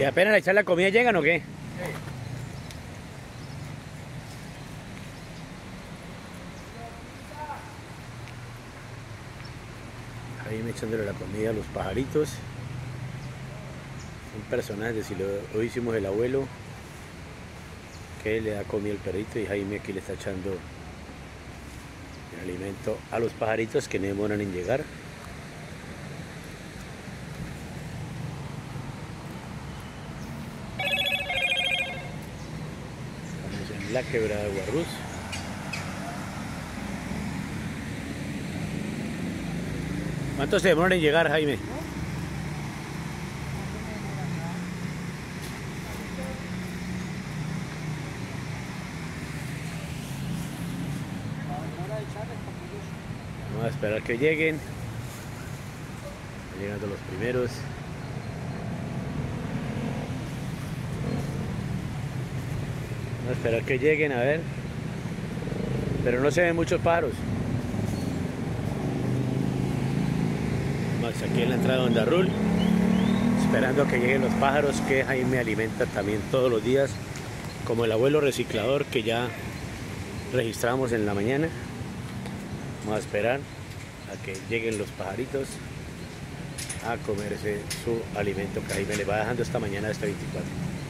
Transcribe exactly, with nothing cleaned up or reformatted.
¿Y apenas le echar la comida llegan o qué? Sí. Ahí me echándole la comida a los pajaritos. Son personajes, si lo, hoy hicimos el abuelo, que le da comida al perrito, y Jaime aquí le está echando el alimento a los pajaritos que no demoran en llegar. Estamos en la quebrada de Guarruz. ¿Cuánto se demoran en llegar, Jaime? Vamos a esperar que lleguen. Están llegando los primeros. Vamos a esperar que lleguen, a ver. Pero no se ven muchos pájaros. Vamos aquí en la entrada de Hondarrul, esperando que lleguen los pájaros que Jaime alimenta también todos los días, como el abuelo reciclador que ya registramos en la mañana. Vamos a esperar a que lleguen los pajaritos a comerse su alimento que Jaime le va dejando esta mañana de este veinticuatro.